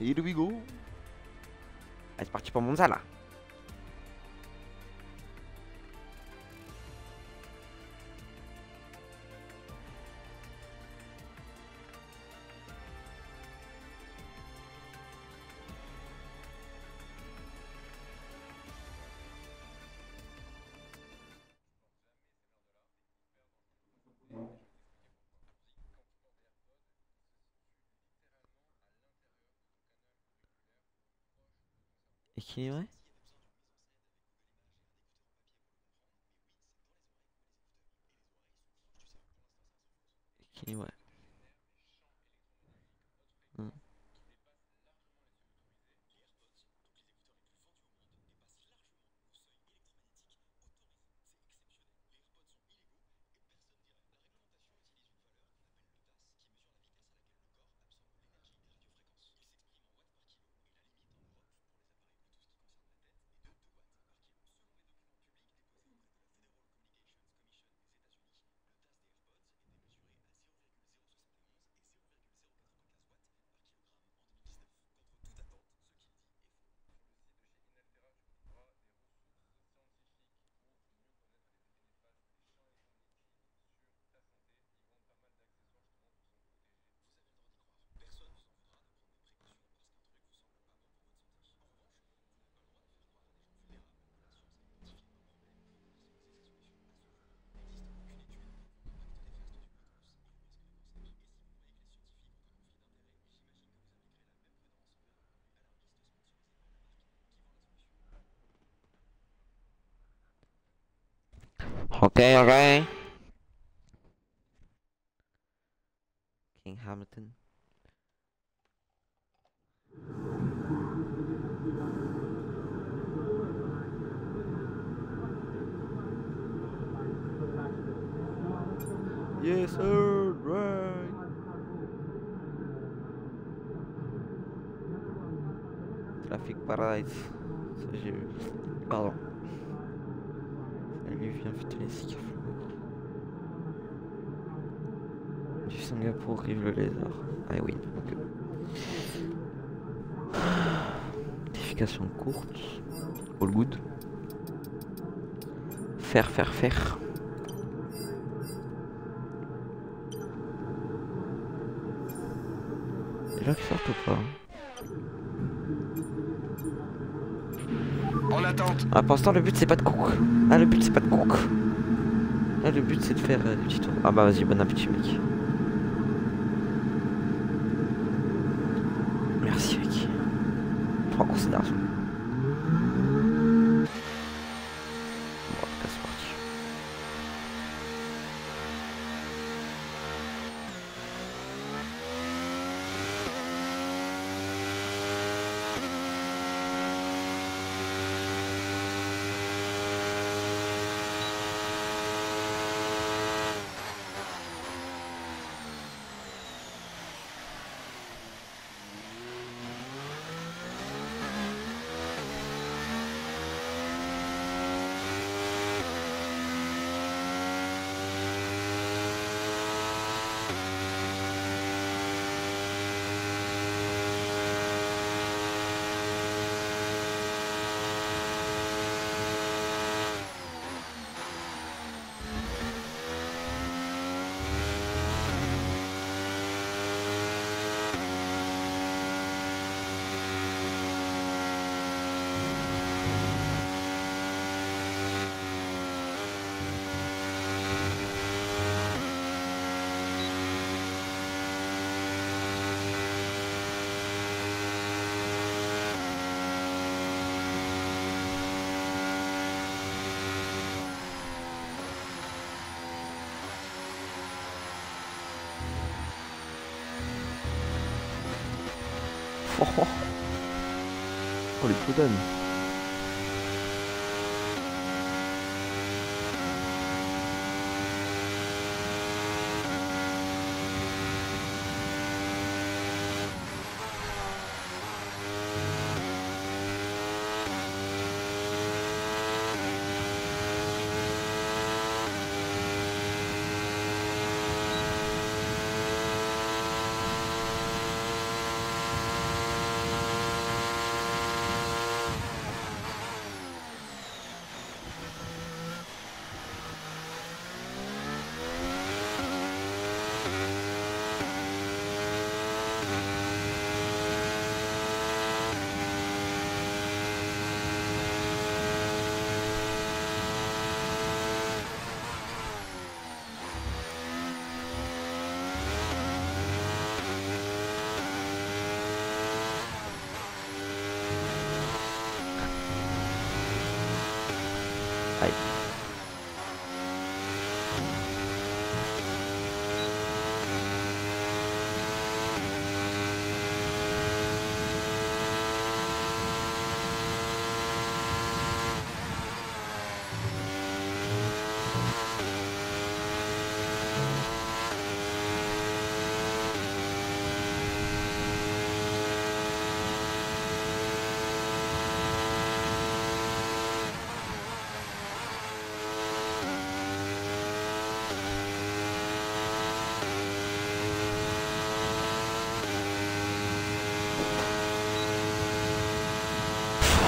Here we go. Allez, c'est parti pour Monza là. Équilibré. Équilibré. Ok, ok. King Hamilton. Yes sir, right. Traffic Paradise. Ça j'ai vu. Pardon. Salut, viens putain les cycles. Du Singapour rive le lézard. Ah oui, ok. Modification courte. All good. Faire. Les gens qui sortent ou pas? En attente. Ah, pour l'instant, le but c'est pas de cook. Ah, le but c'est pas de cook. Ah, le but c'est de faire des petits tours. Ah, bah vas-y, bon appétit, mec. Merci, mec. Prends en considération. Bon, en tout cas, c'est parti. Oh, les poudres.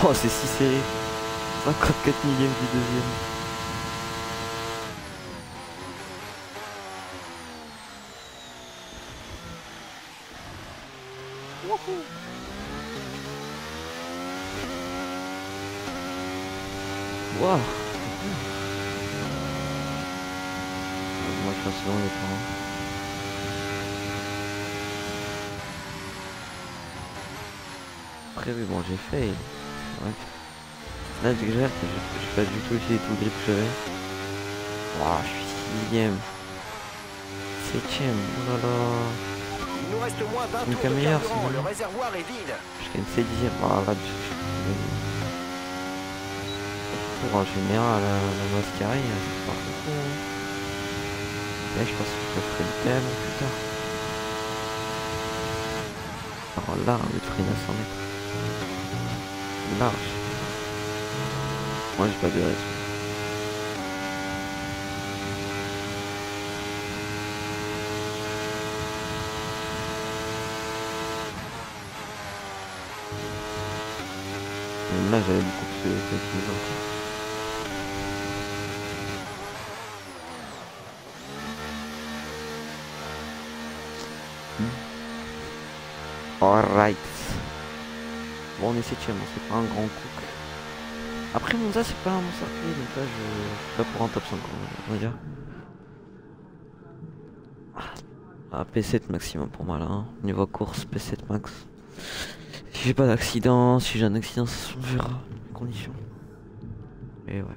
Oh, c'est si serré. 54 millième du deuxième. Waouh. Moi je pense long les temps. Après oui bon j'ai fait. Ouais. Là j'exagère, j'ai pas du tout essayé tout le grip que j'avais. Waouh je suis sixième. Septième, oh là là. Il nous reste moins d'un C'est tour de meilleur, carburant, c'est le réservoir est vide. je gagne 7 dixièmes. Ah là pour en général la mascarille, c'est pas beaucoup. Là je pense que je le ferai tellement plus tard. Alors là, au lieu de freiner à 100 mètres. Large. Moi j'ai pas de raison. Même là j'avais beaucoup plus de encore. Alright. Bon on est septième, c'est pas un grand coup. Après Monza c'est pas un bon circuit, donc là je suis pas pour un top 5 on va dire. Ah, P7 maximum pour moi là, hein. Niveau course P7 max. Si j'ai pas d'accident, si j'ai un accident ça se verra, les conditions. Et ouais.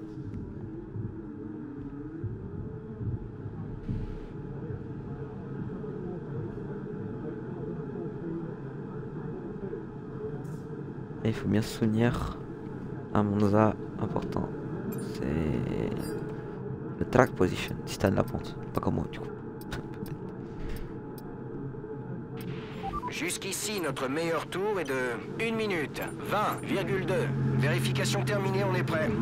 Et il faut bien se souvenir, à Monza, important, c'est le track position, si t'as de la pente, pas comme moi du coup. Jusqu'ici, notre meilleur tour est de 1 minute 20,2. Vérification terminée, on est prêt.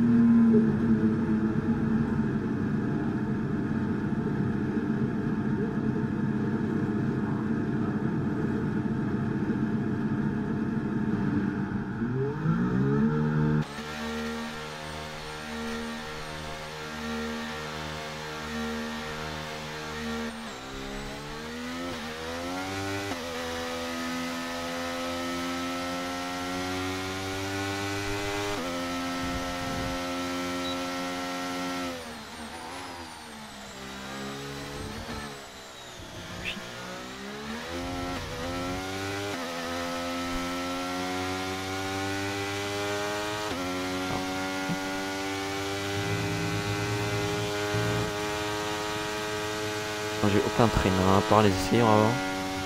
J'ai aucun train, hein, à part les essais, on va voir.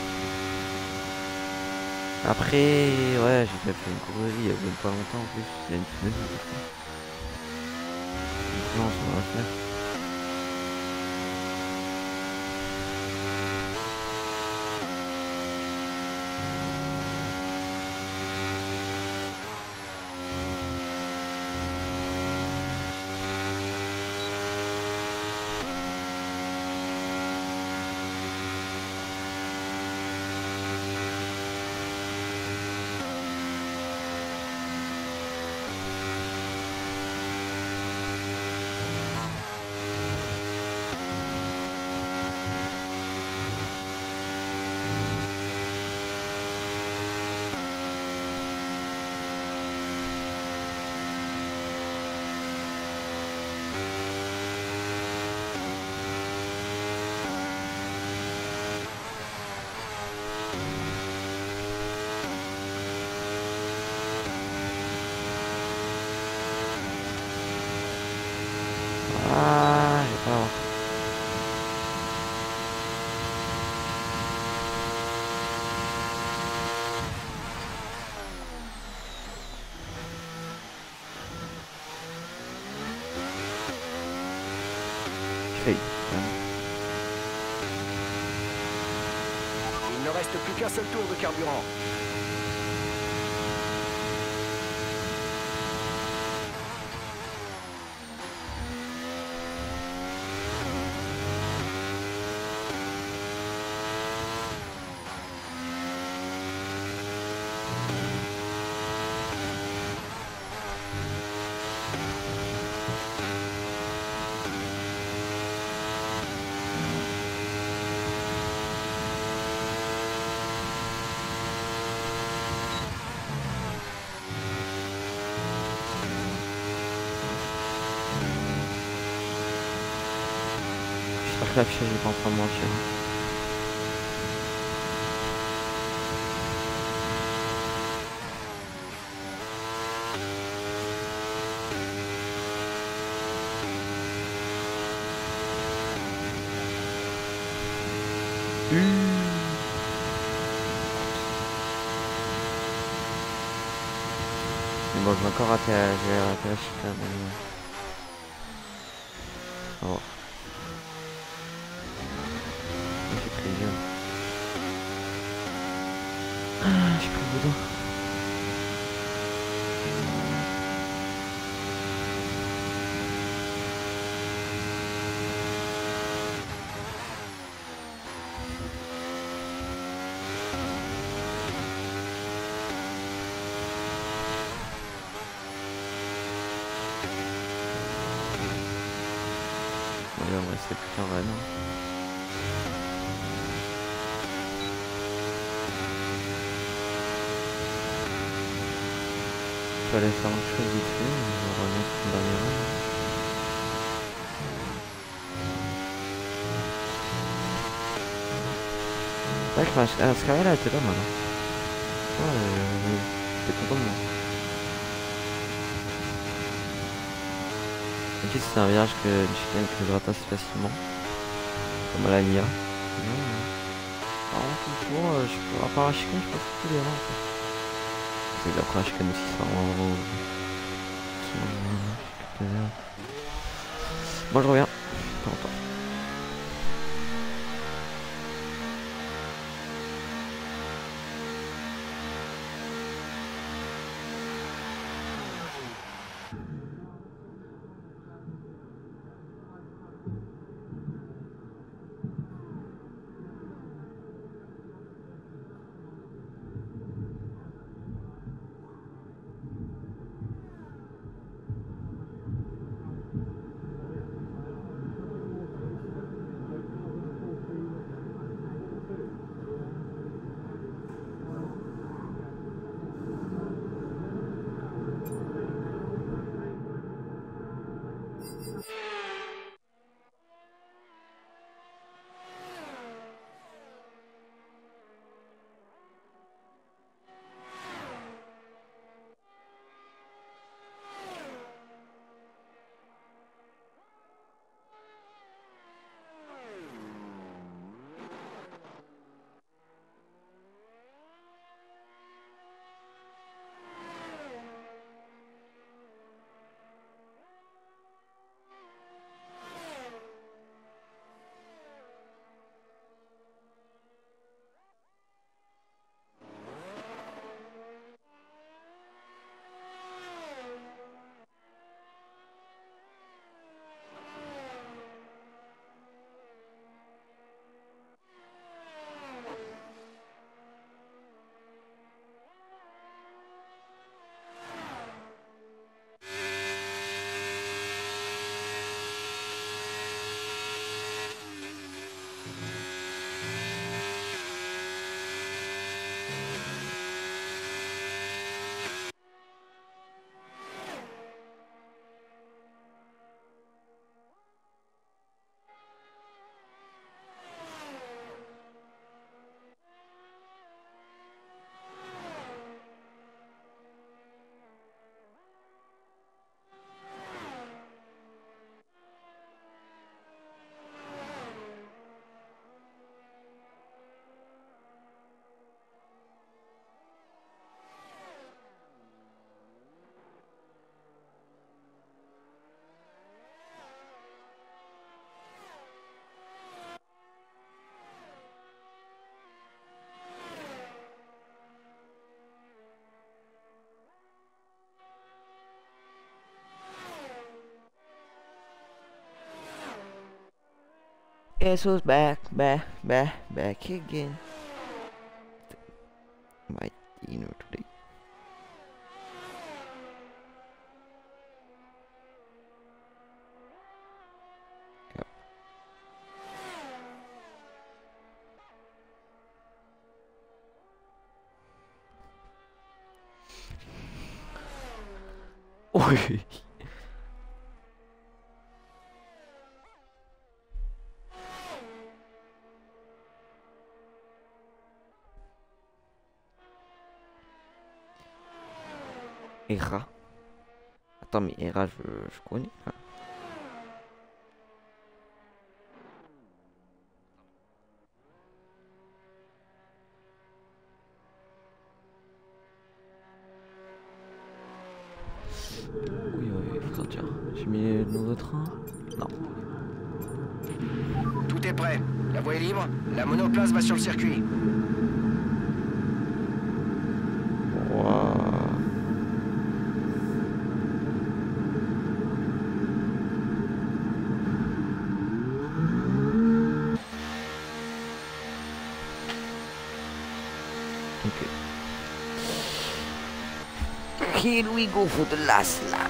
Après, ouais, j'ai déjà fait une course il y a même pas longtemps en plus, il y a une semaine. Non, ça va faire. Ah, j'ai pas. Hey. Il ne reste plus qu'un seul tour de carburant. que l'affichage est pas en train de mentir. Mais bon, je vais encore rater la chicane. Oh. J'ai pris le jeu. J'ai pris le boudin. Ouais, on va rester plus qu'un run. Je vais aller faire autre chose vite fait, on va remettre une dernière run. Ouais, ce carré là était pas mal. Ouais, j'étais content de moi. Ok, c'est un virage que je rate assez facilement. Comme à la Nia. Par contre, à part la chicane, je pense que tous les rangs en fait. C'est après la chicane aussi, ça rend gros. Moi je reviens. Pas longtemps. Guess who's back again. My dinner today. Yep. Oui. Hera. Attends, mais Hera, je connais. Hein. Oui, il faut sortir. J'ai mis le nouveau train. Non. Tout est prêt. La voie est libre. La monoplace va sur le circuit. Wow. Okay. Here we go for the last lap.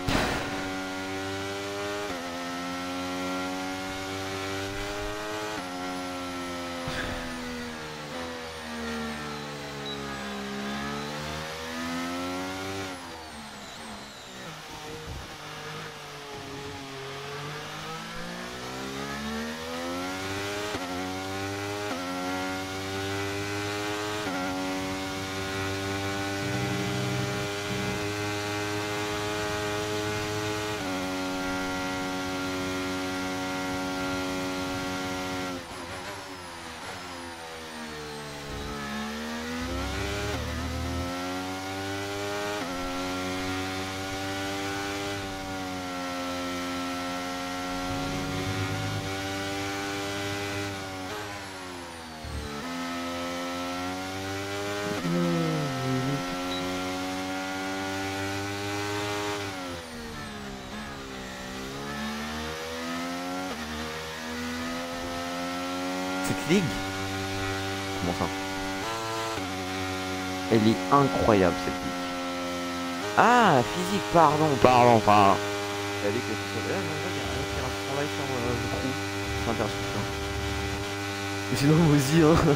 Cette ligue, comment ça? Elle est incroyable cette ligue. Ah, physique, pardon. Enfin, la ligue de tout ça. Il y a rien qui a un travail sur le crew. C'est intéressant. Mais sinon, moi aussi, hein.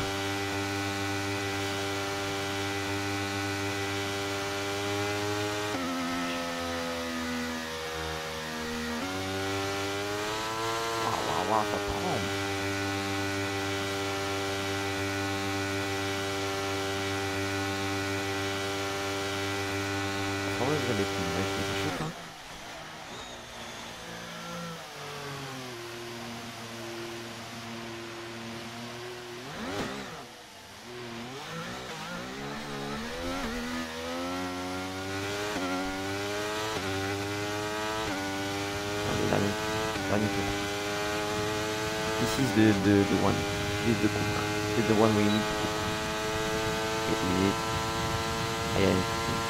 Waouh, ça tremble. Ça ressemble à des films, ouais, c'est chaud, hein. This is the one. This is the cook. This is the one we need to cook. Yes, we need. I am.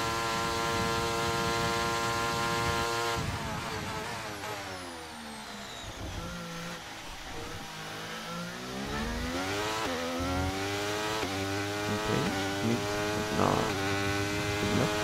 Okay. Meat. No. Good enough.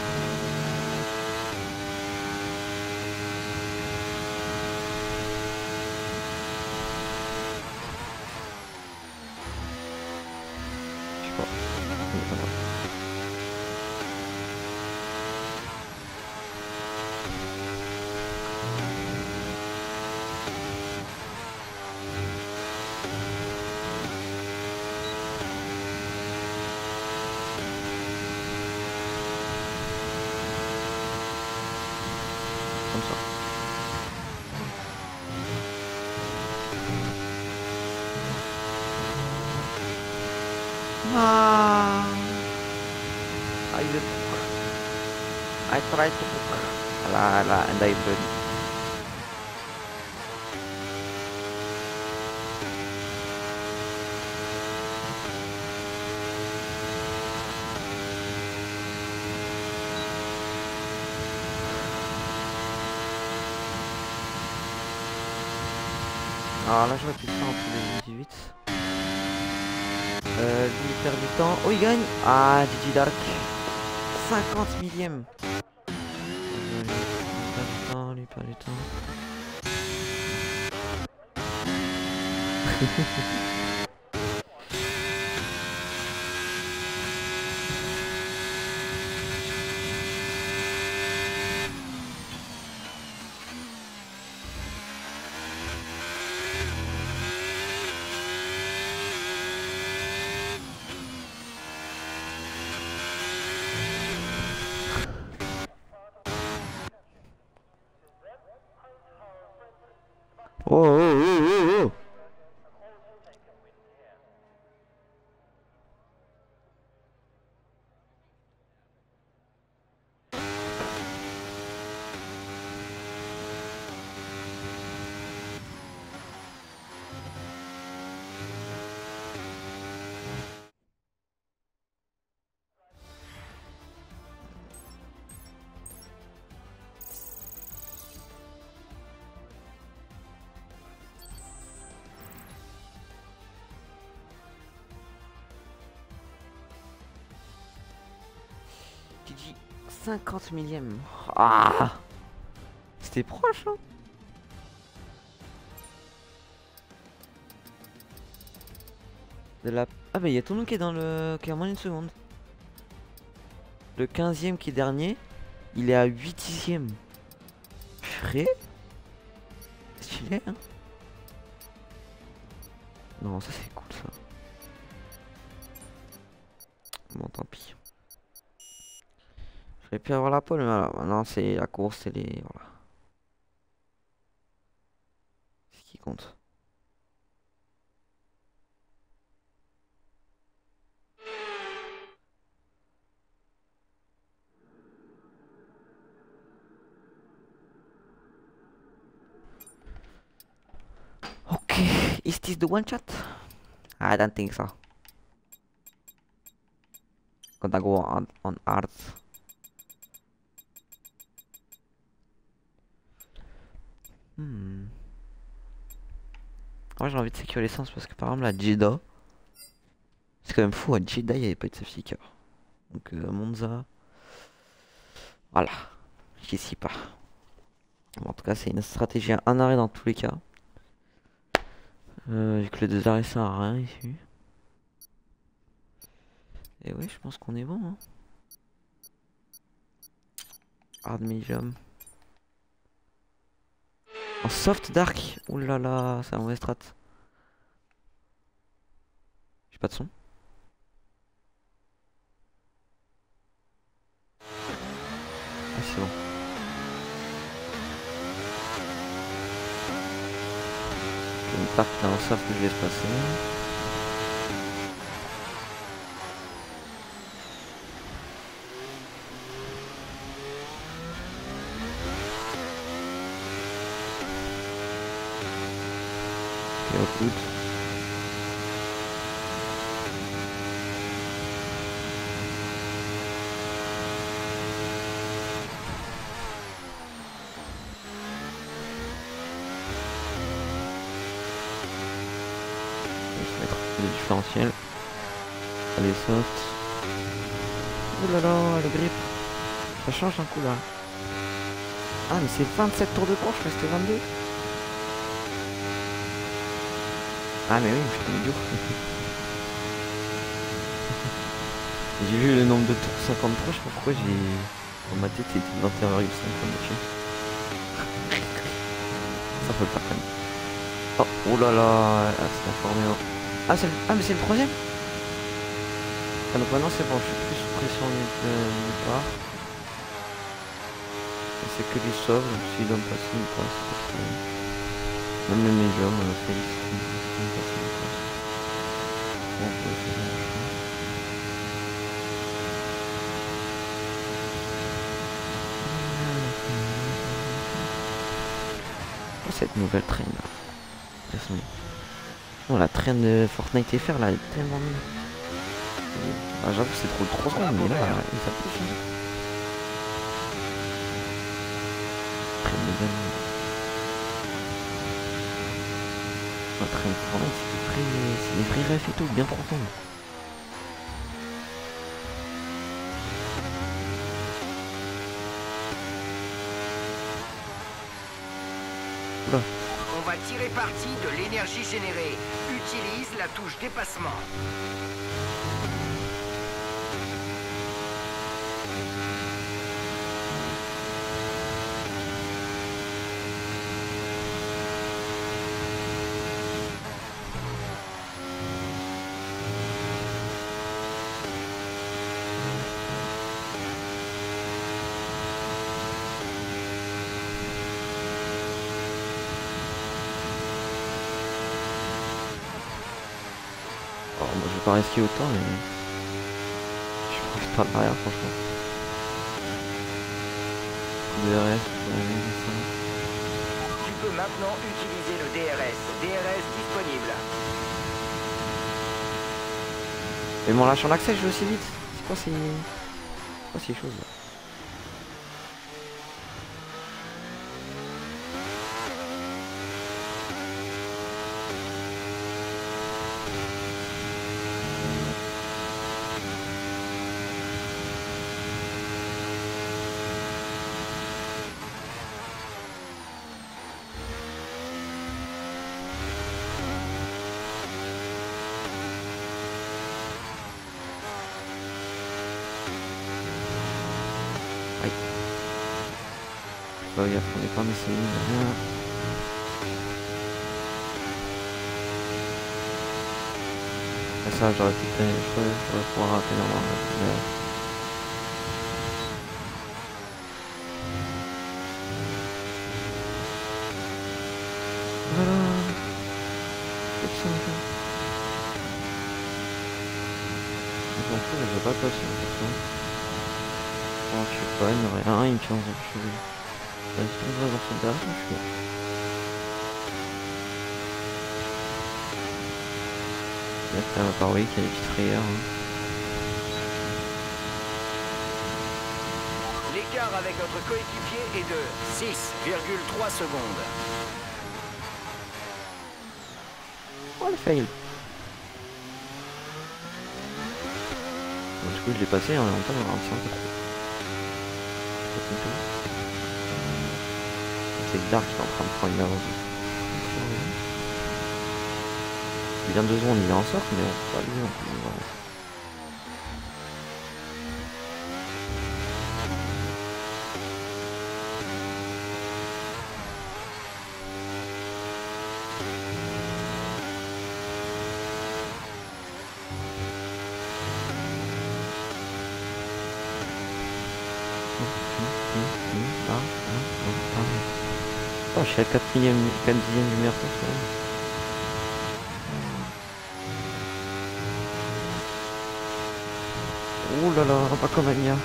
Comme ça. I did. I tried to cook. And I burned. Alors là, je vais ça entre les 18. Il perd du temps. Oh, il gagne. Ah, Gigi Dark. 50 millième. Lui perd du temps. Oh, oh, oh, oh, oh. Tu dis 50 millième. Ah, c'était proche, hein. De la... Ah bah il y a tout le monde qui est dans le... qui est à moins d'une seconde. Le 15e qui est dernier, il est à 8 dixièmes. Purée. Stylé, hein. Non, ça c'est cool ça. Bon, tant pis. J'aurais pu avoir la pole, mais voilà. Maintenant c'est la course et les... Voilà. C'est ce qui compte. Ok, is this the one shot? I don't think so. Gonna go on hard. Moi j'ai envie de sécuriser l'essence parce que par exemple la Jeddah, c'est quand même fou, à Jeddah il n'y avait pas de safety car. Donc Monza, voilà, j'y suis pas. Bon, en tout cas c'est une stratégie à un arrêt dans tous les cas. Vu que les deux arrêts ça à rien ici. Et oui je pense qu'on est bon, hein. Hard medium. En soft dark, oulala, c'est un mauvais strat. J'ai pas de son. Ah c'est bon. Je me parque dans un soft que je laisse passer. Ok, au coude. Le différentiel. Allez, soft. Oh là là, le grip. Ça change un coup là. Ah, mais c'est 27 tours de course, je restais 22. Ah, mais oui, je suis idiot. J'ai vu le nombre de tours 53, je sais pas pourquoi j'ai. Dans ma tête, c'était 21,5 comme dessus. Ça peut le faire quand même. Oh, oh là là, ah, c'est la Formule 1. Ah, ah, mais c'est le troisième. Ah, donc maintenant c'est bon, je suis plus sous pression nulle part. C'est que du sauve, donc s'il doit me passer une passe, c'est pas très bien. Même le médium, Félix, il me passe une passe. Bon, on peut faire la chose. Oh, cette nouvelle traîne là. Oh, la traîne de Fortnite FR là, elle est tellement mieux. Ah, j'avoue c'est trop secondes, mais là, ça pousse. Hein. Traîne de gamme. La traîne de Fortnite, c'est des vrais refs et tout, bien profondes. Oula. On va tirer parti de l'énergie générée. Utilise la touche dépassement. pas risquer autant, mais je pense pas derrière, franchement. DRS, Tu peux maintenant utiliser le DRS. DRS disponible. mais mon lâche en accès, je vais aussi vite. C'est quoi ces choses là? Bah gaffe, on est pas mais c'est rien. Ça j'aurais pu faire les choses, j'aurais pouvoir rater normalement. Voilà. C'est simple. Je m'en fous, mais je vais pas passer en fait. Oh, je sais pas, il n'y aurait rien, il me tient dans le cheveu. Vas-y, on va voir son derrière, je suis. Ça va pas, oui, qu'il y a des petites frayeurs. Hein. L'écart avec notre coéquipier est de 6,3 secondes. Oh le fail. Bon, du coup je l'ai passé en même temps dans un petit peu trop. C'est Dark qui est en train de prendre une avance. Il vient de 2 secondes, il est en sorte, mais on peut pas lui non plus. Voilà. Oh, je suis à 4 dixièmes du meilleur temps. Oh là là, pas comme Anya.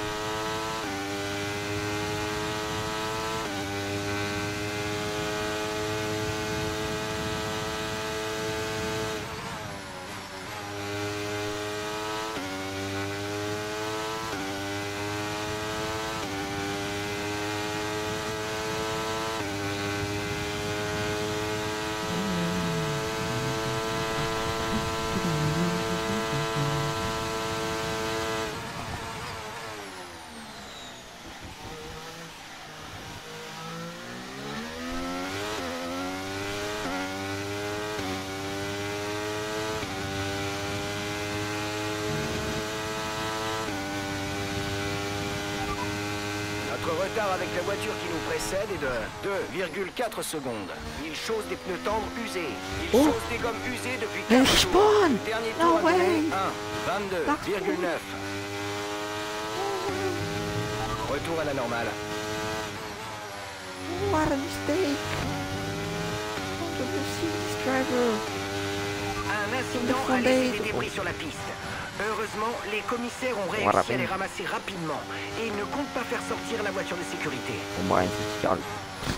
Notre retard avec la voiture qui nous précède est de 2,4 secondes. Il chausse des pneus tendres usés. Il chausse des gommes usées depuis 4 jours. Le dernier tour a donné 1,22,9. Retour à la normale. What a mistake! The Mercedes driver. Un incident a laissé des débris sur la piste. Heureusement, les commissaires ont réussi à les ramasser rapidement et ils ne comptent pas faire sortir la voiture de sécurité. Bon, bah, c'est super. Ok.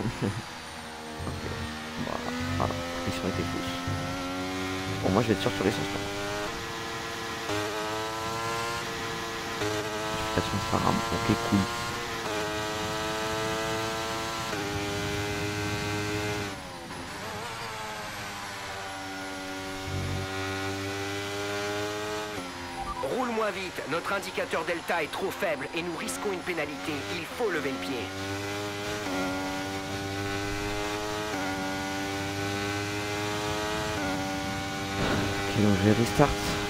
Voilà, ils ont été fous. Bon, moi je vais être sûr sur l'essence. Notification Instagram, ok, cool. Roule moins vite, notre indicateur delta est trop faible et nous risquons une pénalité. Il faut lever le pied. Ok, donc je vais restart.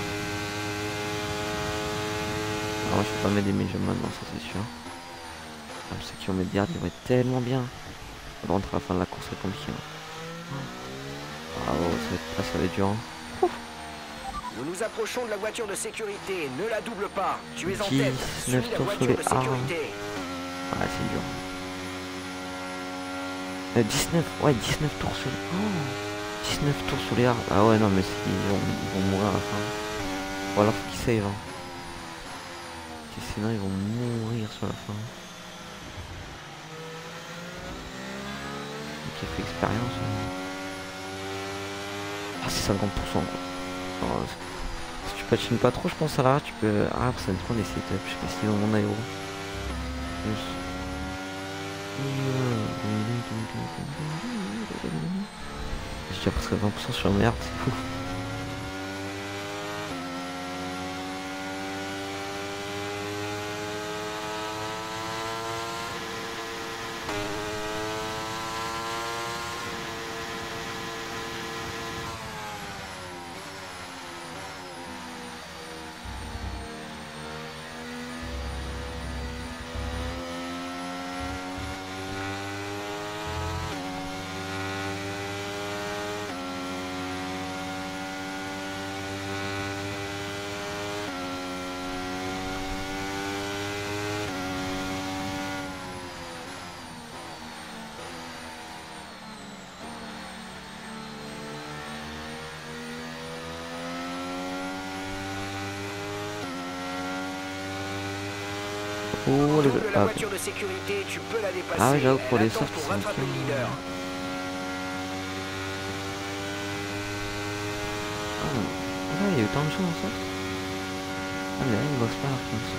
Alors je peux pas mettre des médiums maintenant, ça c'est sûr. Ceux qui ont mis garde, ils vont être tellement bien. On rentre à la fin de la course, ça va être compliqué. Bravo, ça va être dur. Hein. Nous nous approchons de la voiture de sécurité. Ne la double pas. Tu es en tête. Suis la voiture de sécurité. Ah, c'est dur. 19, ouais, 19 tours sur les... Oh, 19 tours sur les arbres. Ah ouais, non, mais ils vont mourir à la fin. Ou alors faut qu'ils save. Hein. Sinon ils vont mourir sur la fin. Qui fait expérience. Hein. Ah c'est 50% quoi. Alors, si tu patines pas trop je pense à l'arrêt tu peux. Ah après ça dépend des setups. Je sais pas s'ils ont mon aéro. J'ai déjà presque 20% sur merde, c'est fou. Oh, la voiture de sécurité, tu peux la dépasser. Ah oui, j'avoue pour les softs pour rattraper le leader. Ah, il y a eu tant de choses en soft. Ah mais là il bosse pas la France.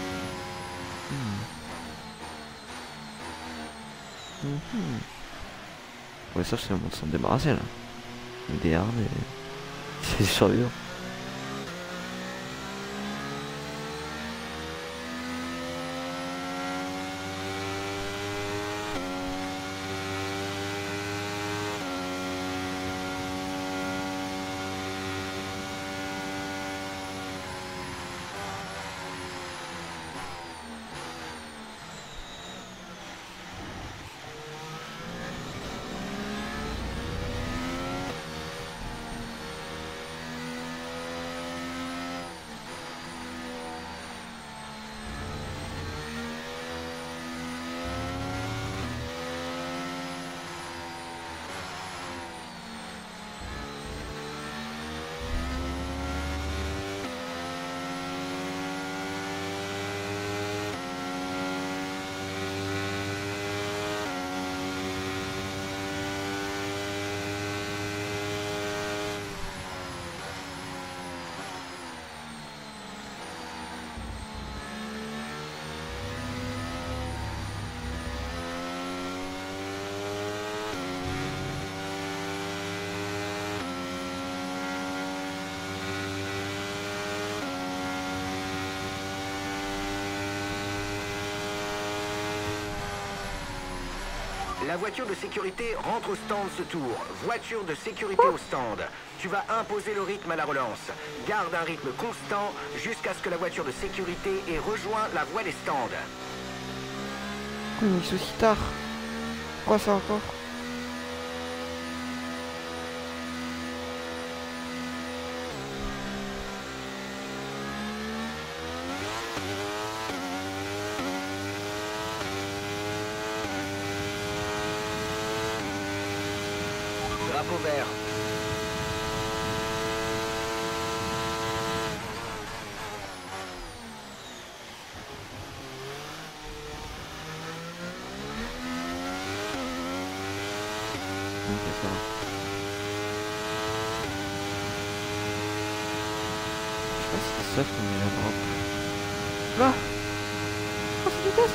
Ouais ça c'est le monde de s'en débarrasser là. Des armes et... c'est survivant. La voiture de sécurité rentre au stand ce tour. Voiture de sécurité au stand. Tu vas imposer le rythme à la relance. Garde un rythme constant jusqu'à ce que la voiture de sécurité ait rejoint la voie des stands. Pourquoi il est aussi tard? Pourquoi ça encore? Drapeau vert. Ça va. Je sais pas si c'est soft mais la drop. Là! Oh c'est du test!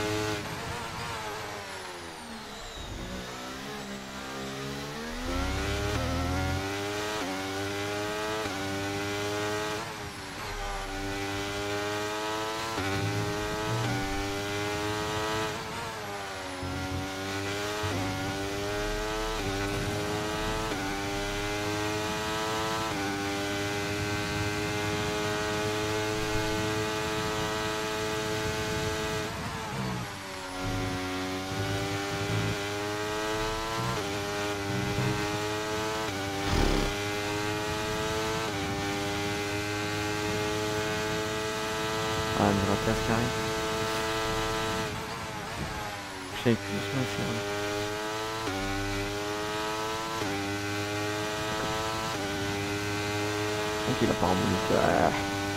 Ah, mais la place qui arrive. Je savais plus ce que c'est. qu'il a pas remonté.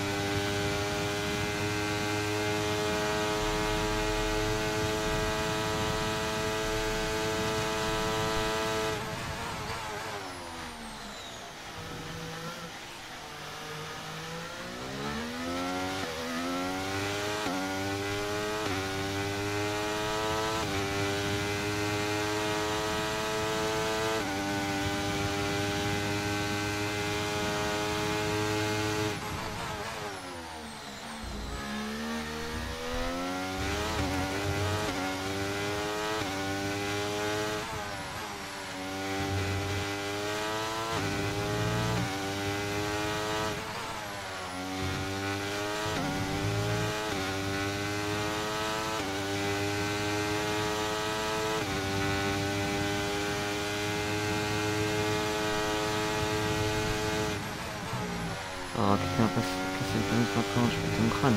Oh, quelqu'un passe casser le panneau maintenant, je fais ton crâne.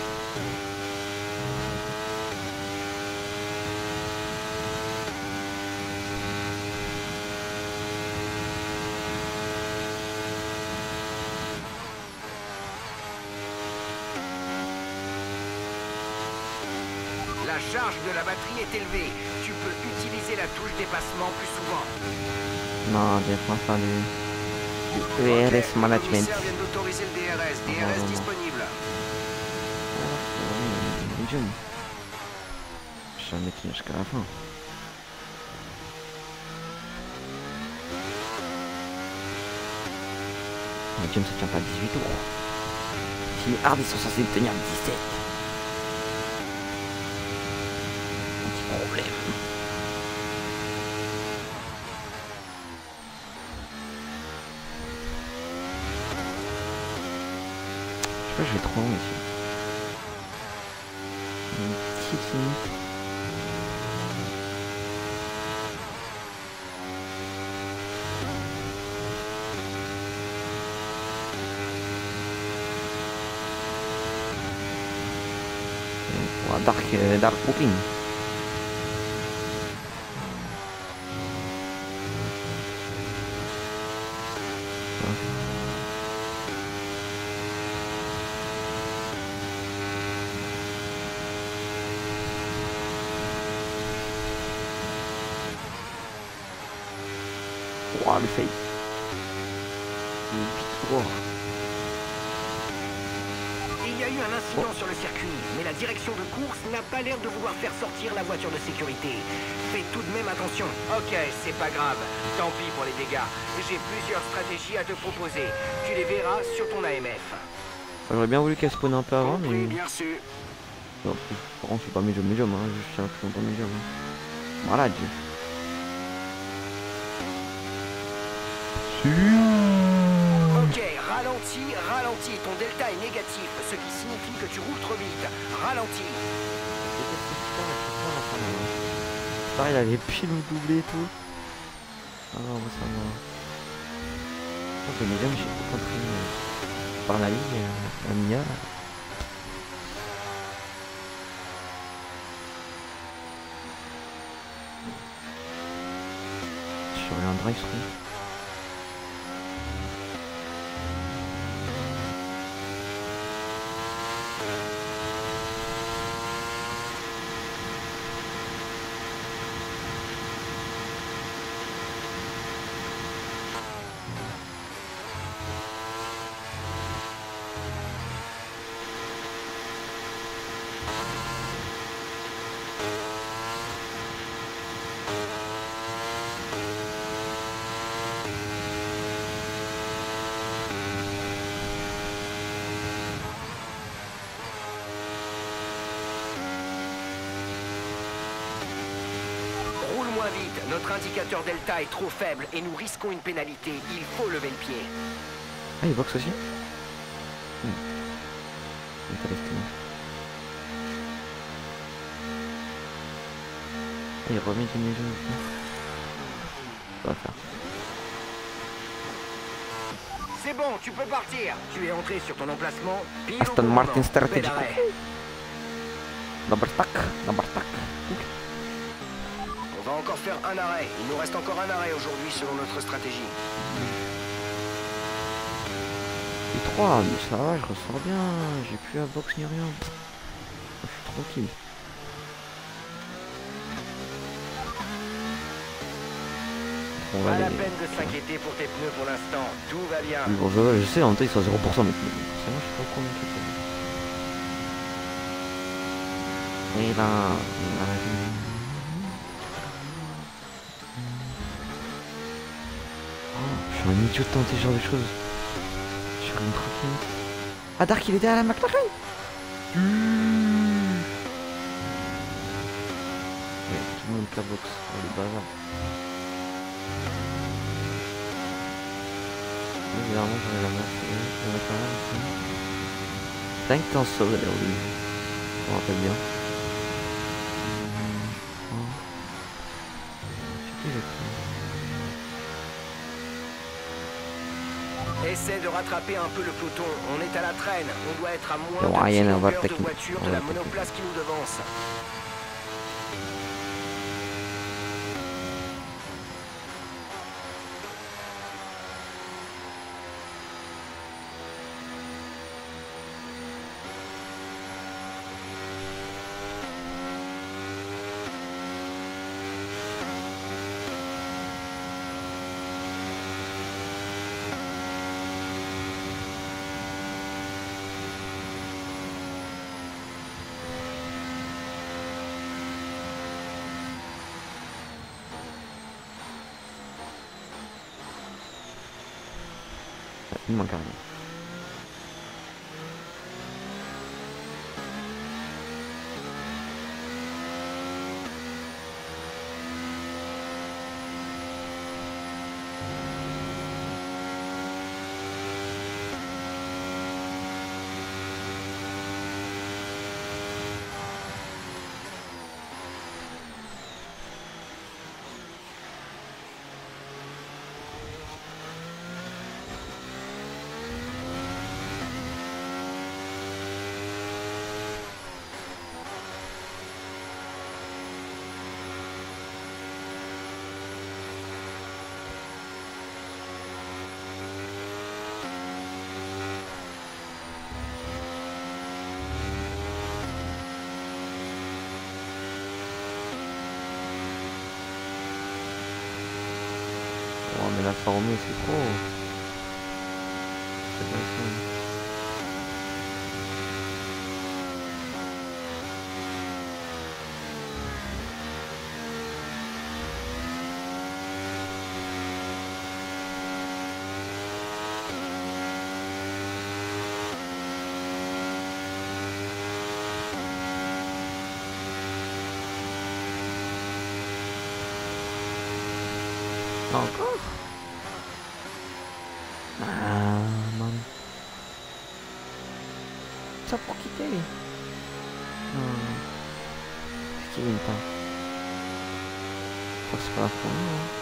La charge de la batterie est élevée. Tu peux utiliser la touche dépassement plus souvent. Non, il va faire du DRS management. Les commissaires viennent d'autoriser le DRS. DRS disponible. Je vais le mettre jusqu'à la fin. Le James ne tient pas 18 tours. Si les Hard ils sont censés tenir 17. Un petit problème. Je sais pas, je vais trop long ici. Une petite minute. Dark Booking. Wow, le fake. Il y a eu un incident sur le circuit, mais la direction de course n'a pas l'air de vouloir faire sortir la voiture de sécurité. Fais tout de même attention. Ok, c'est pas grave. Tant pis pour les dégâts. J'ai plusieurs stratégies à te proposer. Tu les verras sur ton AMF. J'aurais bien voulu qu'elle spawn un peu avant, mais... bien sûr. Non, par contre, je suis pas médium, hein. Je suis un peu pas médium. Hein. Voilà, Dieu. Ok, ralentis. Ton delta est négatif, ce qui signifie que tu roules trop vite. Ralentis. Pareil, il avait pile ou doublé et tout. Ah non, moi ça va. Donc le médium, j'ai pas compris par la ligne, la Mia. Sur un drive-thru. Vite, notre indicateur delta est trop faible et nous risquons une pénalité. Il faut lever le pied. Ah, il boxe aussi. Il remet une maison aussi. Ça va faire. C'est bon, tu peux partir. Tu es entré sur ton emplacement. Aston Martin Strategic. Number stack. On va encore faire un arrêt. Il nous reste encore un arrêt aujourd'hui selon notre stratégie. P3, mais ça va, je ressors bien, j'ai plus à box ni rien. Je suis tranquille. On va Pas aller. la peine de s'inquiéter pour tes pneus pour l'instant, tout va bien. Bon, je sais, en même temps, ils sont à 0% mais forcément, je sais pas combien de temps. Et là, je suis un idiot de tenter ce genre de choses. Je suis une trottinette. Ah, Dark, il était à la McLaren. Ouais, tout le monde cabox, le bazar. Évidemment, j'aurais la McLaren ici. T'as que t'es en solo d'ailleurs, lui. Je me rappelle bien. Essaie de rattraper un peu le peloton. On est à la traîne. On doit être à moins Bon, de 10 Ryan, on va longueurs de technique. voiture de la monoplace qui nous devance. Il manque rien. Oh, mais la formule, c'est trop. C'est pas ça. Encore? Ah, man. Ça pour quitter. C'est qui une part? Faut que c'est pas la fin.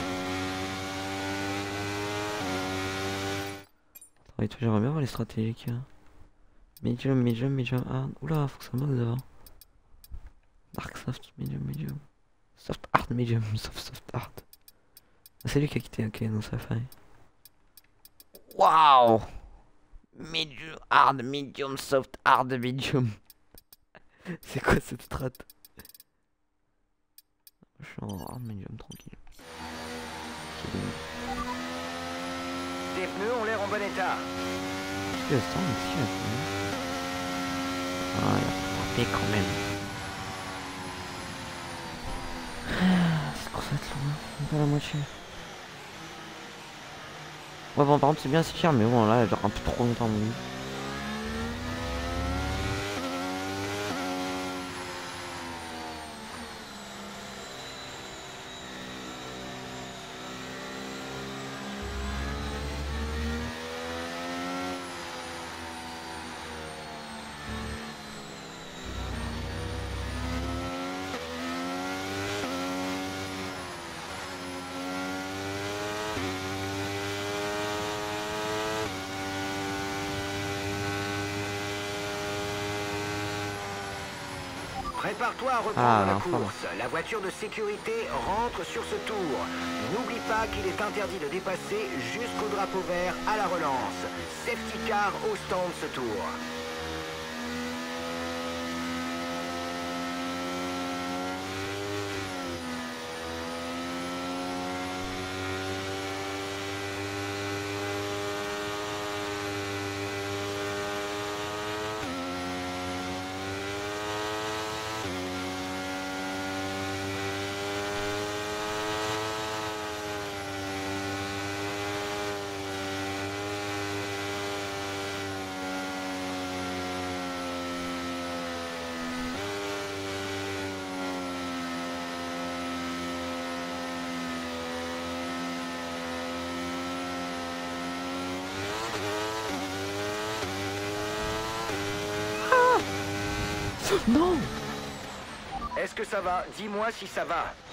Et toi, j'aimerais bien voir les stratégies qu'il y a. Medium, medium, medium hard. Oula, faut que ça monte devant. Dark soft, medium, medium. Soft hard, medium, soft, soft hard. Ah, c'est lui qui a quitté, ok, dans sa faille. Waouh! Medium, hard, medium, soft, hard, medium. C'est quoi cette strat? Je suis en hard, medium, tranquille. Tes pneus ont l'air en bon état. Qu'est-ce que c'est ici là? Ah, il a frappé quand même. C'est pour ça être loin, même pas la moitié. Ouais, bon, par contre, c'est bien si cher, mais bon, là, genre un peu trop longtemps. Prépare-toi à reprendre la l'enfant. course. La voiture de sécurité rentre sur ce tour. N'oublie pas qu'il est interdit de dépasser jusqu'au drapeau vert à la relance. Safety car au stand ce tour. Non! Est-ce que ça va? Dis-moi si ça va.